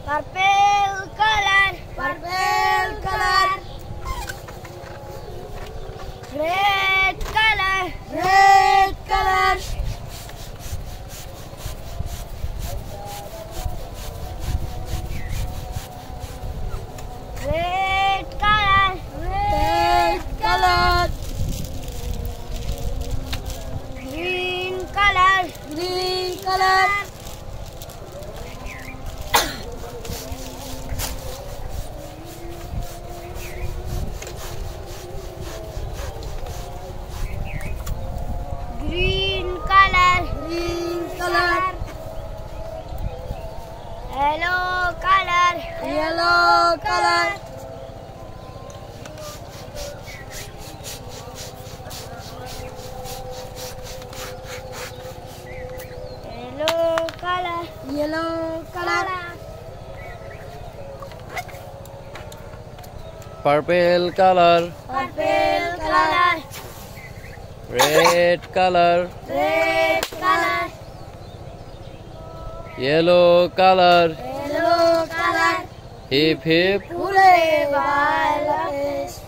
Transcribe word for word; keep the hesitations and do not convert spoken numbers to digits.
Purple color. Purple color. Red color. Red color. Red color. Red color. Green color. Green color. Green color. Green color. Yellow color. Yellow color. Yellow color. Yellow color. Purple color. Purple color. Red color. Red color. Yellow color. Yellow color. Hip hip. Hooray, Bangladesh.